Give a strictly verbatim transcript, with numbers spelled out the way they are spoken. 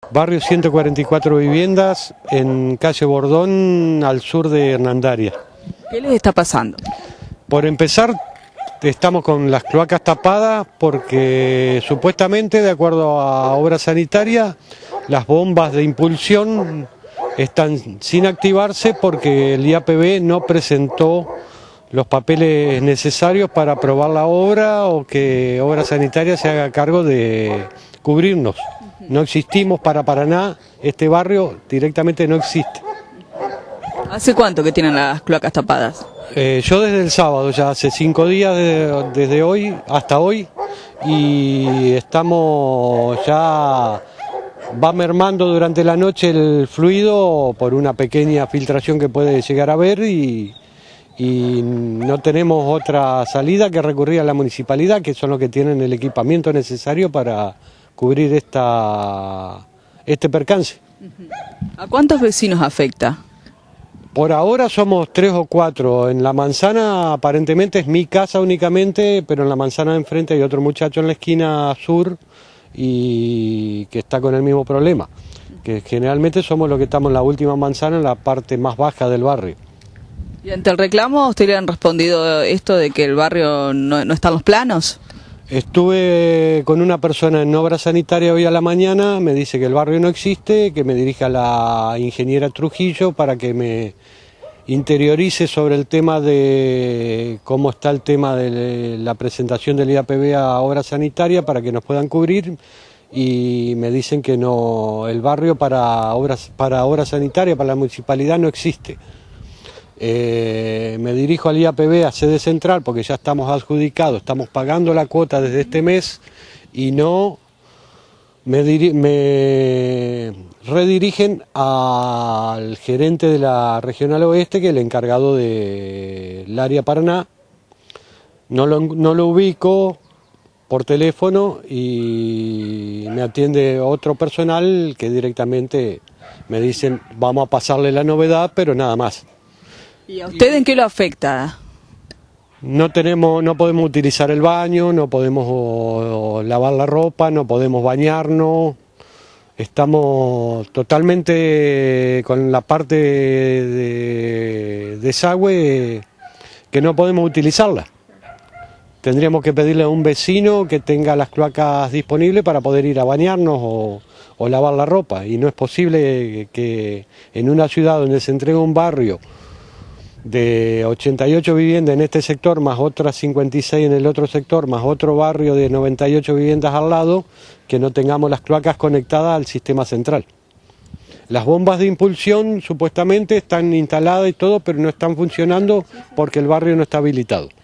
Barrio ciento cuarenta y cuatro viviendas en calle Bordón, al sur de Hernandaria. ¿Qué les está pasando? Por empezar, estamos con las cloacas tapadas porque supuestamente, de acuerdo a obra sanitaria, las bombas de impulsión están sin activarse porque el I A P B no presentó los papeles necesarios para aprobar la obra o que Obra Sanitaria se haga cargo de cubrirnos. No existimos para Paraná, este barrio directamente no existe. ¿Hace cuánto que tienen las cloacas tapadas? Eh, yo desde el sábado, ya hace cinco días de, desde hoy hasta hoy, y estamos ya, va mermando durante la noche el fluido por una pequeña filtración que puede llegar a haber y, y no tenemos otra salida que recurrir a la municipalidad, que son los que tienen el equipamiento necesario para cubrir esta, este percance. ¿A cuántos vecinos afecta? Por ahora somos tres o cuatro. En la manzana aparentemente es mi casa únicamente, pero en la manzana de enfrente hay otro muchacho en la esquina sur y que está con el mismo problema. Que generalmente somos los que estamos en la última manzana, en la parte más baja del barrio. ¿Y ante el reclamo usted le han respondido esto de que el barrio no, no está en los planos? Estuve con una persona en obra sanitaria hoy a la mañana, me dice que el barrio no existe, que me dirija a la ingeniera Trujillo para que me interiorice sobre el tema de cómo está el tema de la presentación del I A P B a obra sanitaria para que nos puedan cubrir, y me dicen que no, el barrio para obras, para obra sanitaria, para la municipalidad no existe. Eh, me dirijo al I A P B, a sede central, porque ya estamos adjudicados, estamos pagando la cuota desde este mes y no me, me redirigen al gerente de la Regional Oeste, que es el encargado del área Paraná. No lo, no lo ubico por teléfono y me atiende otro personal que directamente me dicen vamos a pasarle la novedad, pero nada más. ¿Y a usted en qué lo afecta? No tenemos, no podemos utilizar el baño, no podemos o, o lavar la ropa, no podemos bañarnos. Estamos totalmente con la parte de desagüe que no podemos utilizarla. Tendríamos que pedirle a un vecino que tenga las cloacas disponibles para poder ir a bañarnos o, o lavar la ropa. Y no es posible que en una ciudad donde se entrega un barrio de ochenta y ocho viviendas en este sector, más otras cincuenta y seis en el otro sector, más otro barrio de noventa y ocho viviendas al lado, que no tengamos las cloacas conectadas al sistema central. Las bombas de impulsión supuestamente están instaladas y todo, pero no están funcionando porque el barrio no está habilitado.